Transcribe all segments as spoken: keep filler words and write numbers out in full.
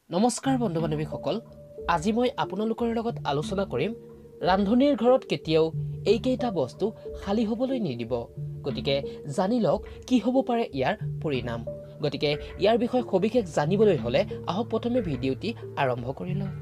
নমস্কাৰ বন্ধু বান্ধৱীসকল, আজি মই আপোনালোকৰ লগত আলোচনা কৰিম ৰান্ধনিৰ ঘৰত কেতিয়াও এইকেইটা বস্তু খালী হ'বলৈ নিদিব। গতিকে জানি লওক কি হ'ব পাৰে ইয়াৰ পৰিণাম। গতিকে ইয়াৰ বিষয়ে সবিশেষ জানিবলৈ হ'লে আহক প্ৰথমে ভিডিঅ'টি আৰম্ভ কৰি লওঁ।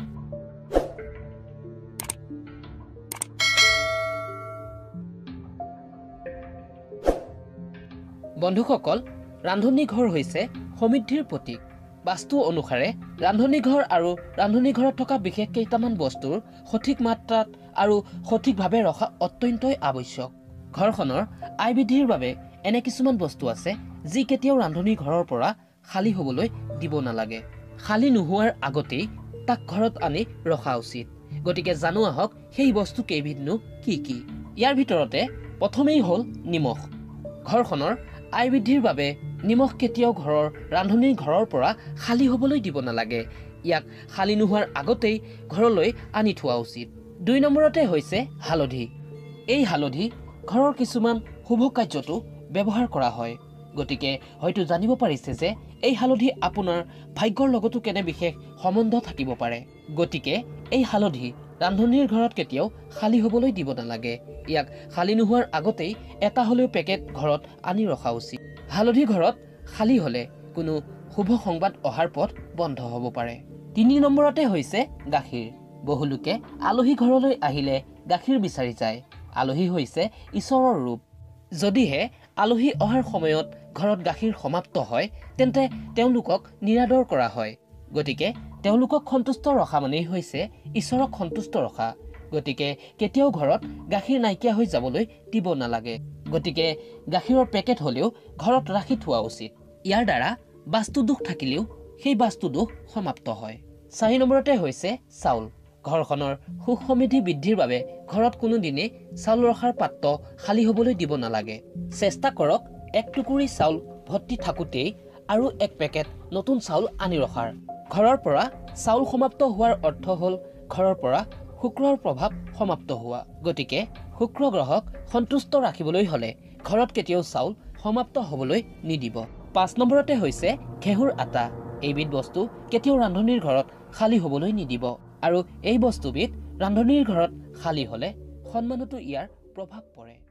বন্ধুসকল, ৰান্ধনি ঘৰ হৈছে সমৃদ্ধিৰ প্ৰতীক। বাস্তু অনুসাৰে ৰান্ধনি ঘৰ আৰু ৰান্ধনি ঘৰত থকা বিশেষ কেইটামান বস্তুৰ সঠিক মাত্ৰাত আৰু সঠিকভাৱে ৰখা অত্যন্তই আৱশ্যক। ঘৰখনৰ আয় বৃদ্ধিৰ বাবে এনে কিছুমান বস্তু আছে যি কেতিয়াও ৰান্ধনি ঘৰৰ পৰা খালী হ'বলৈ দিব নালাগে। খালী নোহোৱাৰ আগতেই তাক ঘৰত আনি ৰখা উচিত। গতিকে জানো আহক সেই বস্তু কেইবিধনো কি কি। ইয়াৰ ভিতৰতে প্ৰথমেই হ'ল নিমখ। ঘৰখনৰ আয় বৃদ্ধিৰ বাবে নিমখ কেতিয়াও ঘৰৰ ৰান্ধনিৰ ঘৰৰ পৰা খালী হ'বলৈ দিব নালাগে। ইয়াক খালী নোহোৱাৰ আগতেই ঘৰলৈ আনি থোৱা উচিত। দুই নম্বৰতে হৈছে হালধি। এই হালধি ঘৰৰ কিছুমান শুভ কাৰ্যতো ব্যৱহাৰ কৰা হয়। গতিকে হয়তো জানিব পাৰিছে যে এই হালধি আপোনাৰ ভাগ্যৰ লগতো কেনে বিশেষ সম্বন্ধ থাকিব পাৰে। গতিকে এই হালধি ৰান্ধনিৰ ঘৰত কেতিয়াও খালী হ'বলৈ দিব নালাগে। ইয়াক খালী নোহোৱাৰ আগতেই এটা হ'লেও পেকেট ঘৰত আনি ৰখা উচিত। হালধি ঘৰত খালী হ'লে কোনো শুভ সংবাদ অহাৰ পথ বন্ধ হ'ব পাৰে। তিনি নম্বৰতে হৈছে গাখীৰ। বহুলোকে আলহী ঘৰলৈ আহিলে গাখীৰ বিচাৰি যায়। আলহী হৈছে ঈশ্বৰৰ ৰূপ। যদিহে আলহী অহাৰ সময়ত ঘৰত গাখীৰ সমাপ্ত হয় তেন্তে তেওঁলোকক নিৰাদৰ কৰা হয়। গতিকে তেওঁলোকক সন্তুষ্ট ৰখা মানেই হৈছে ঈশ্বৰক সন্তুষ্ট ৰখা। গতিকে কেতিয়াও ঘৰত গাখীৰ নাইকিয়া হৈ যাবলৈ দিব নালাগে। গতিকে গাখীৰৰ পেকেট হ'লেও ঘৰত ৰাখি থোৱা উচিত। ইয়াৰ দ্বাৰা বাস্তু দোষ থাকিলেও সেই বাস্তু দোষ সমাপ্ত হয়। চাৰি নম্বৰতে হৈছে চাউল। ঘৰখনৰ সুখ সমৃদ্ধি বৃদ্ধিৰ বাবে ঘৰত কোনোদিনেই চাউল ৰখাৰ পাত্ৰ খালী হ'বলৈ দিব নালাগে। চেষ্টা কৰক এক টুকুৰি চাউল ভৰ্তি থাকোঁতেই আৰু এক পেকেট নতুন চাউল আনি ৰখাৰ। ঘৰৰ পৰা চাউল সমাপ্ত হোৱাৰ অৰ্থ হ'ল ঘৰৰ পৰা শুক্ৰৰ প্ৰভাৱ সমাপ্ত হোৱা। গতিকে শুক্ৰ গ্ৰহক সন্তুষ্ট ৰাখিবলৈ হ'লে ঘৰত কেতিয়াও চাউল সমাপ্ত হ'বলৈ নিদিব। পাঁচ নম্বৰতে হৈছে ঘেঁহুৰ আটা। এইবিধ বস্তু কেতিয়াও ৰান্ধনিৰ ঘৰত খালী হ'বলৈ নিদিব। আৰু এই বস্তুবিধ ৰান্ধনিৰ ঘৰত খালী হ'লে সন্মানতো ইয়াৰ প্ৰভাৱ পৰে।